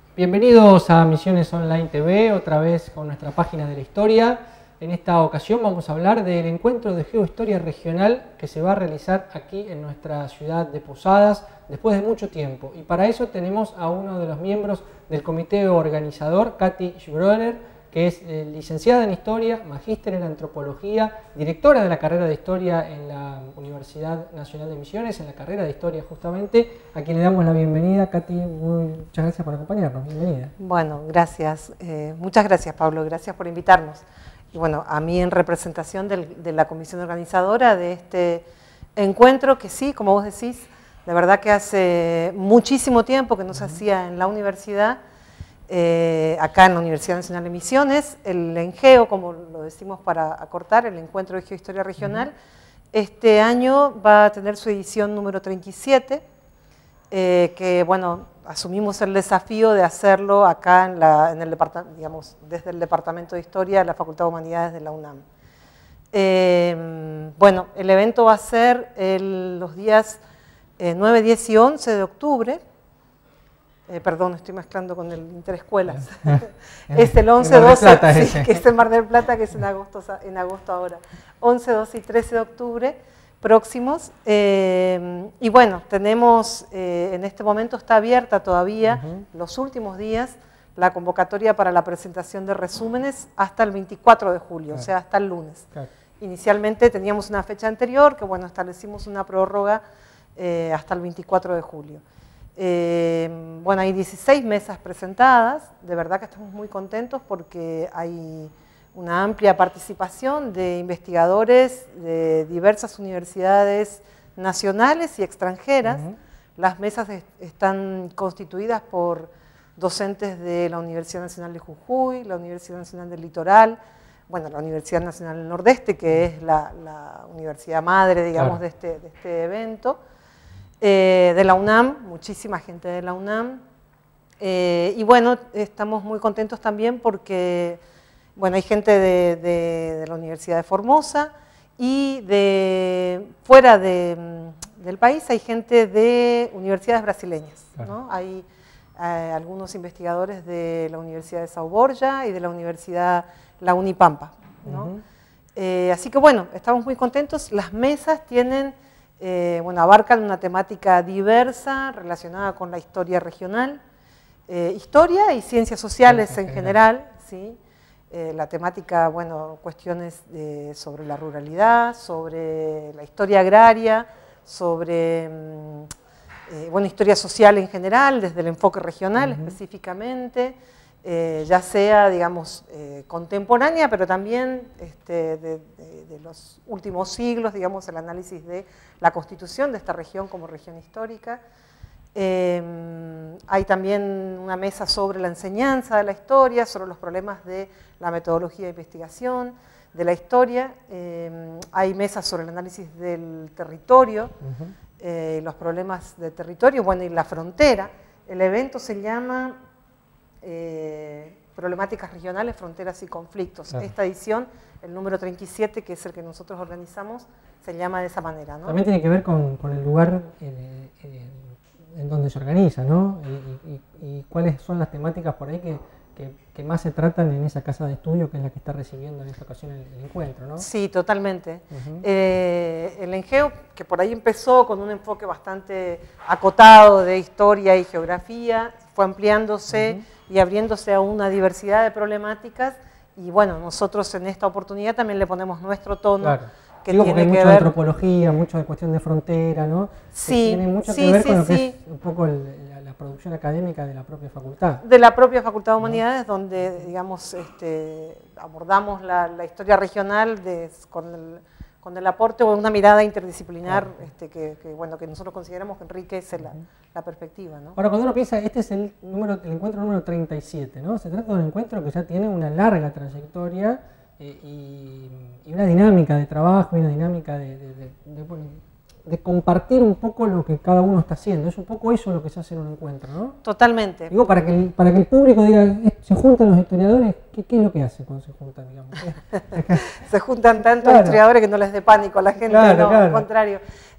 Bienvenidos a Misiones Online TV, otra vez con nuestra página de la historia. En esta ocasión vamos a hablar del encuentro de geohistoria regional que se va a realizar aquí en nuestra ciudad de Posadas después de mucho tiempo. Y para eso tenemos a uno de los miembros del comité organizador, Katy Schroeder, que es licenciada en Historia, magíster en Antropología, directora de la carrera de Historia en la Universidad Nacional de Misiones, en la carrera de Historia justamente, a quien le damos la bienvenida. Katy, muchas gracias por acompañarnos, bienvenida. Bueno, gracias, muchas gracias Pablo, gracias por invitarnos. Y bueno, a mí en representación de la comisión organizadora de este encuentro, que sí, como vos decís, de verdad que hace muchísimo tiempo que no se hacía en la universidad, acá en la Universidad Nacional de Misiones, el ENGEO, como lo decimos para acortar, el Encuentro de Geohistoria Regional, este año va a tener su edición número 37, que bueno, asumimos el desafío de hacerlo acá en el departamento, digamos, desde el Departamento de Historia de la Facultad de Humanidades de la UNAM. Bueno, el evento va a ser los días 9, 10 y 11 de octubre, perdón, estoy mezclando con el Interescuelas. Es el 11, 12, sí, que es en Mar del Plata, que es en agosto ahora. 11, 12 y 13 de octubre próximos. Y bueno, tenemos, en este momento está abierta todavía, los últimos días, la convocatoria para la presentación de resúmenes hasta el 24 de julio, o sea, hasta el lunes. Inicialmente teníamos una fecha anterior, que bueno, establecimos una prórroga hasta el 24 de julio. Bueno, hay 16 mesas presentadas, de verdad que estamos muy contentos porque hay una amplia participación de investigadores de diversas universidades nacionales y extranjeras. Las mesas están constituidas por docentes de la Universidad Nacional de Jujuy, la Universidad Nacional del Litoral, bueno, la Universidad Nacional del Nordeste, que es la universidad madre, digamos, de este evento. De la UNAM, muchísima gente de la UNAM, y bueno, estamos muy contentos también porque, bueno, hay gente de la Universidad de Formosa y fuera del país hay gente de universidades brasileñas, ¿no? Hay algunos investigadores de la Universidad de São Borja y de la Universidad, la Unipampa, ¿no? Así que bueno, estamos muy contentos. Las mesas tienen... bueno, abarcan una temática diversa relacionada con la historia regional, historia y ciencias sociales en general, ¿sí? La temática, bueno, cuestiones sobre la ruralidad, sobre la historia agraria, sobre, bueno, historia social en general, desde el enfoque regional específicamente, ya sea, digamos, contemporánea, pero también de los últimos siglos, digamos, el análisis de la constitución de esta región como región histórica. Hay también una mesa sobre la enseñanza de la historia, sobre los problemas de la metodología de investigación de la historia. Hay mesas sobre el análisis del territorio, los problemas de territorio, bueno, y la frontera. El evento se llama... problemáticas regionales, fronteras y conflictos. Esta edición, el número 37, que es el que nosotros organizamos, se llama de esa manera, ¿no? También tiene que ver con el lugar en donde se organiza, ¿no? Y cuáles son las temáticas por ahí que más se tratan en esa casa de estudio, que es la que está recibiendo en esta ocasión el encuentro, ¿no? Sí, totalmente. El ENGEO, que por ahí empezó con un enfoque bastante acotado de historia y geografía, fue ampliándose y abriéndose a una diversidad de problemáticas, y bueno, nosotros en esta oportunidad también le ponemos nuestro tono, que digo, tiene porque hay que mucho ver... de antropología, mucho de cuestión de frontera, ¿no? Sí, que tiene mucho que ver con lo que es un poco la producción académica de la propia facultad. De la propia Facultad de Humanidades, donde, digamos, abordamos la historia regional con el aporte o una mirada interdisciplinar bueno, que nosotros consideramos que enriquece la perspectiva, ¿no? Ahora, cuando uno piensa, este es el encuentro número 37, ¿no? Se trata de un encuentro que ya tiene una larga trayectoria y una dinámica de trabajo y una dinámica de compartir un poco lo que cada uno está haciendo. Es un poco eso lo que se hace en un encuentro, ¿no? Totalmente. Digo, para que el público diga, se juntan los historiadores, ¿qué es lo que hacen cuando se juntan, digamos? Se juntan tantos historiadores que no les dé pánico a la gente, no, al contrario.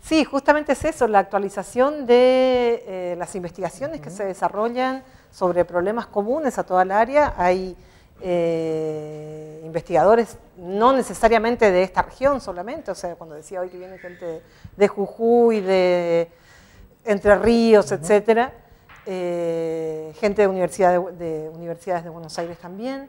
Sí, justamente es eso, la actualización de las investigaciones que se desarrollan sobre problemas comunes a toda el área. Hay investigadores no necesariamente de esta región solamente, o sea, cuando decía hoy que viene gente de Jujuy, de Entre Ríos, etcétera, gente de universidades de Buenos Aires también.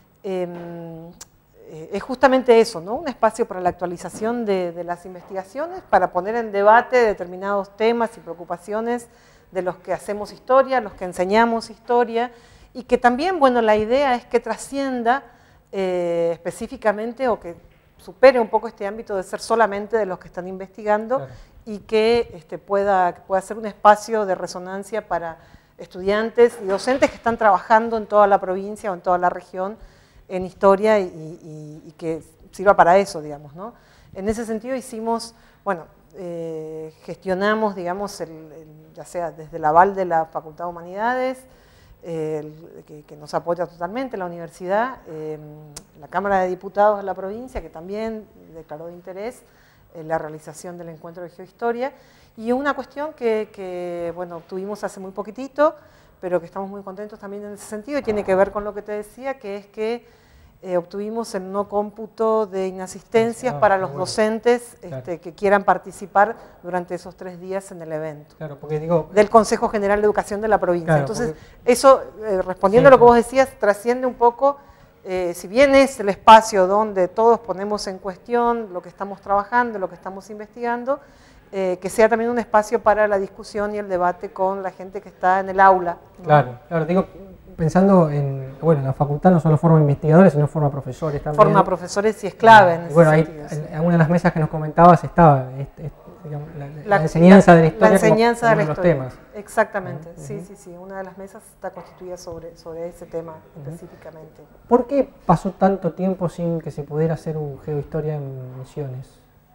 Es justamente eso, ¿no? Un espacio para la actualización de las investigaciones, para poner en debate determinados temas y preocupaciones de los que hacemos historia, los que enseñamos historia, y que también, bueno, la idea es que trascienda específicamente o que supere un poco este ámbito de ser solamente de los que están investigando, claro, y que pueda ser un espacio de resonancia para estudiantes y docentes que están trabajando en toda la provincia o en toda la región en historia y que sirva para eso, digamos, ¿no? En ese sentido hicimos, bueno, gestionamos, digamos, ya sea desde el aval de la Facultad de Humanidades, que nos apoya totalmente la universidad, la Cámara de Diputados de la provincia, que también declaró de interés la realización del encuentro de geohistoria, y una cuestión que bueno, tuvimos hace muy poquitito, pero que estamos muy contentos también en ese sentido, y tiene que ver con lo que te decía, que es que obtuvimos el no cómputo de inasistencias para los docentes que quieran participar durante esos 3 días en el evento. Claro, porque digo, del Consejo General de Educación de la provincia. Claro, entonces, eso, respondiendo a lo que vos decías, trasciende un poco, si bien es el espacio donde todos ponemos en cuestión lo que estamos trabajando, lo que estamos investigando, que sea también un espacio para la discusión y el debate con la gente que está en el aula, ¿no? Claro, claro, digo, pensando en, bueno, la facultad no solo forma investigadores, sino forma profesores también. Forma profesores y es clave en ese bueno, sentido, ahí, en alguna de las mesas que nos comentabas estaba digamos, la enseñanza de la historia, la enseñanza como de la historia. los temas. Exactamente, sí, una de las mesas está constituida sobre ese tema específicamente. ¿Por qué pasó tanto tiempo sin que se pudiera hacer un geohistoria en Misiones?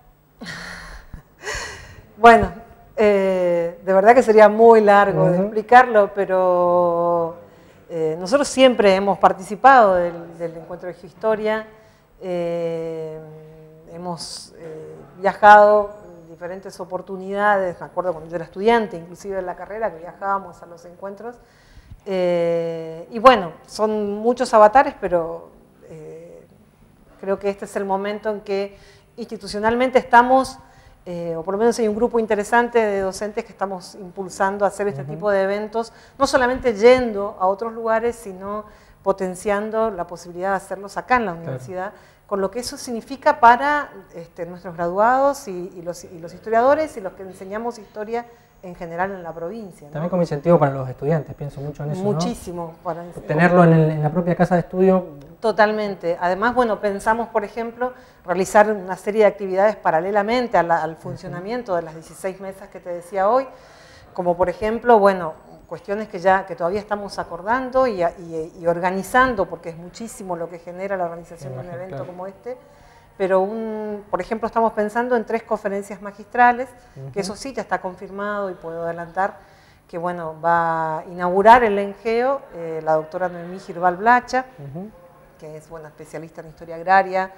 Bueno, de verdad que sería muy largo de explicarlo, pero nosotros siempre hemos participado del encuentro de geohistoria, hemos viajado en diferentes oportunidades, me acuerdo cuando yo era estudiante, inclusive en la carrera, que viajábamos a los encuentros, y bueno, son muchos avatares, pero creo que este es el momento en que institucionalmente estamos, o por lo menos hay un grupo interesante de docentes que estamos impulsando a hacer este tipo de eventos, no solamente yendo a otros lugares, sino potenciando la posibilidad de hacerlos acá en la universidad, con lo que eso significa para nuestros graduados y los historiadores y los que enseñamos historia en general en la provincia, ¿no? También como incentivo para los estudiantes, pienso mucho en eso, muchísimo, ¿no? Tenerlo en la propia casa de estudio. Totalmente. Además, bueno, pensamos, por ejemplo, realizar una serie de actividades paralelamente al funcionamiento de las 16 mesas que te decía hoy, como por ejemplo, bueno, cuestiones que todavía estamos acordando y organizando, porque es muchísimo lo que genera la organización de un evento como este, pero por ejemplo estamos pensando en 3 conferencias magistrales, que eso sí ya está confirmado y puedo adelantar, que bueno, va a inaugurar el ENGEO la doctora Noemí Girbal Blacha, que es buena especialista en historia agraria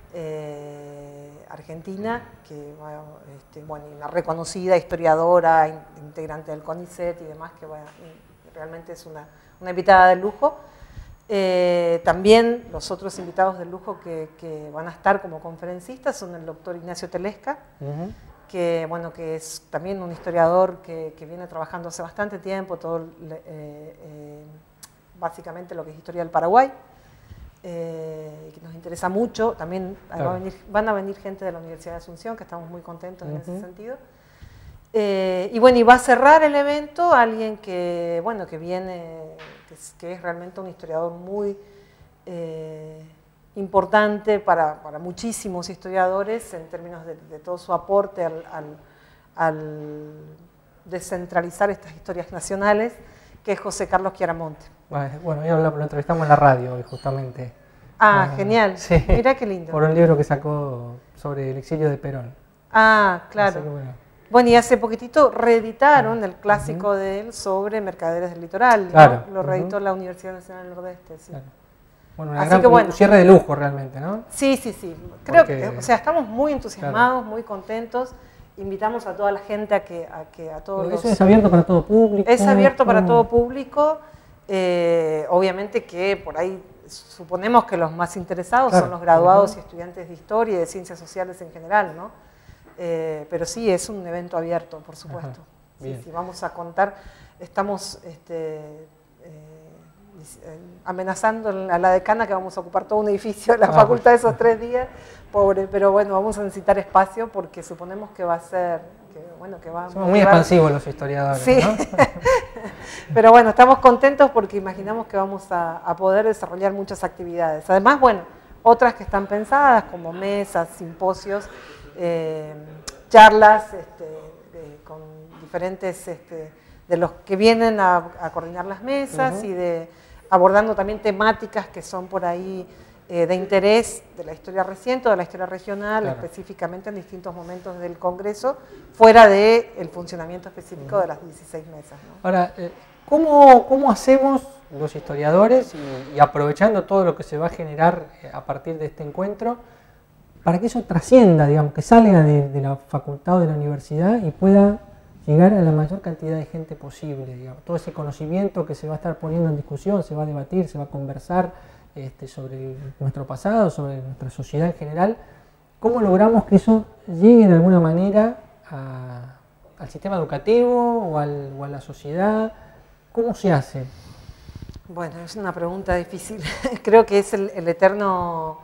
argentina, que bueno, una reconocida historiadora, integrante del CONICET y demás, que bueno, realmente es una invitada de lujo. También los otros invitados de lujo que van a estar como conferencistas son el doctor Ignacio Telesca, que, bueno, que es también un historiador que viene trabajando hace bastante tiempo, básicamente lo que es historia del Paraguay, que nos interesa mucho. También van a venir gente de la Universidad de Asunción, que estamos muy contentos en ese sentido. Y bueno, y va a cerrar el evento alguien que, bueno, que viene, que es realmente un historiador muy importante para muchísimos historiadores en términos de todo su aporte al descentralizar estas historias nacionales, que es José Carlos Chiaramonte. Bueno, lo entrevistamos en la radio hoy justamente. Genial. Sí, mirá qué lindo. Por un libro que sacó sobre el exilio de Perón. Claro. Bueno, y hace poquitito reeditaron el clásico de él sobre mercaderes del litoral, claro, ¿no? Lo reeditó la Universidad Nacional del Nordeste. Sí. Claro. Bueno, un cierre de lujo realmente, ¿no? Sí. Creo que, o sea, estamos muy entusiasmados, muy contentos, invitamos a toda la gente a todos ¿Eso es abierto para todo público? Es abierto para todo público, obviamente que por ahí suponemos que los más interesados son los graduados y estudiantes de historia y de ciencias sociales en general, ¿no? Pero sí, es un evento abierto, por supuesto. Sí, vamos a contar, estamos amenazando a la decana que vamos a ocupar todo un edificio de la facultad esos 3 días, pobre, pero bueno, vamos a necesitar espacio porque suponemos que va a ser, somos muy expansivos los historiadores, sí. ¿no? Pero bueno, estamos contentos porque imaginamos que vamos a poder desarrollar muchas actividades. Además, bueno, otras que están pensadas como mesas, simposios, charlas con diferentes de los que vienen a coordinar las mesas y abordando también temáticas que son por ahí de interés de la historia reciente o de la historia regional, específicamente en distintos momentos del Congreso, fuera del funcionamiento específico de las 16 mesas, ¿no? Ahora, ¿cómo hacemos los historiadores, y aprovechando todo lo que se va a generar a partir de este encuentro, para que eso trascienda, digamos, que salga de la facultad o de la universidad y pueda llegar a la mayor cantidad de gente posible, digamos? Todo ese conocimiento que se va a estar poniendo en discusión, se va a debatir, se va a conversar sobre nuestro pasado, sobre nuestra sociedad en general, ¿cómo logramos que eso llegue de alguna manera al sistema educativo o a la sociedad? ¿Cómo se hace? Bueno, es una pregunta difícil. Creo que es el eterno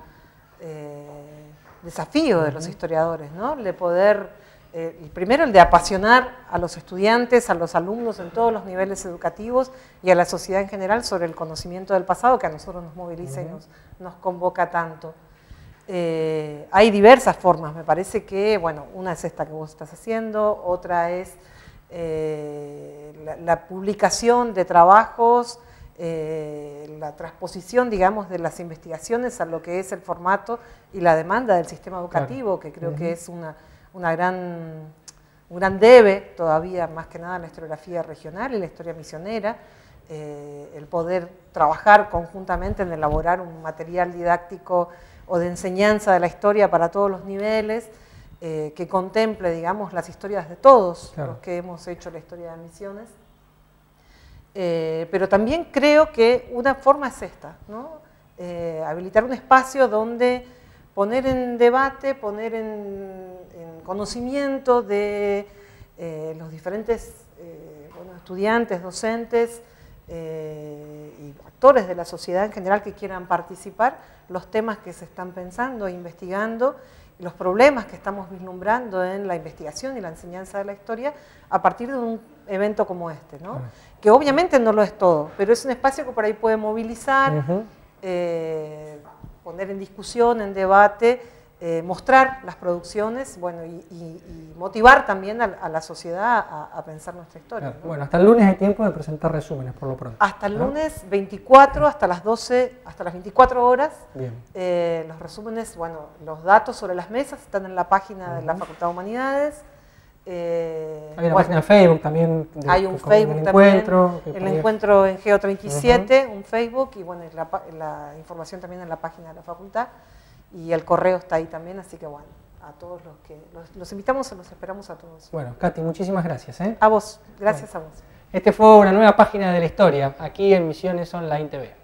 desafío de los historiadores, ¿no? El de poder... primero el de apasionar a los estudiantes, a los alumnos en todos los niveles educativos y a la sociedad en general sobre el conocimiento del pasado que a nosotros nos moviliza y nos convoca tanto. Hay diversas formas, me parece que, bueno, una es esta que vos estás haciendo, otra es la publicación de trabajos, la transposición, digamos, de las investigaciones a lo que es el formato y la demanda del sistema educativo, que creo que es un gran debe todavía, más que nada en la historiografía regional y la historia misionera, el poder trabajar conjuntamente en elaborar un material didáctico o de enseñanza de la historia para todos los niveles, que contemple, digamos, las historias de todos los que hemos hecho la historia de Misiones. Pero también creo que una forma es esta, ¿no? Habilitar un espacio donde poner en debate, poner en conocimiento de los diferentes estudiantes, docentes y actores de la sociedad en general que quieran participar, los temas que se están pensando e investigando, los problemas que estamos vislumbrando en la investigación y la enseñanza de la historia a partir de un evento como este, ¿no? Que obviamente no lo es todo, pero es un espacio que por ahí puede movilizar, poner en discusión, en debate, mostrar las producciones, bueno, y motivar también a la sociedad a pensar nuestra historia, ¿no? Bueno, hasta el lunes hay tiempo de presentar resúmenes, por lo pronto. Hasta el lunes 24, hasta las 12, hasta las 24 horas. Bien. Los resúmenes, bueno, los datos sobre las mesas están en la página de la Facultad de Humanidades. Hay una página de Facebook también. Hay un Facebook también, el encuentro en Geo 37, un Facebook, y bueno, la información también en la página de la facultad, y el correo está ahí también, así que bueno, a todos los invitamos, los esperamos a todos. Bueno, Katy, muchísimas gracias. A vos, gracias a vos. Esta fue una nueva página de la historia, aquí en Misiones Online TV.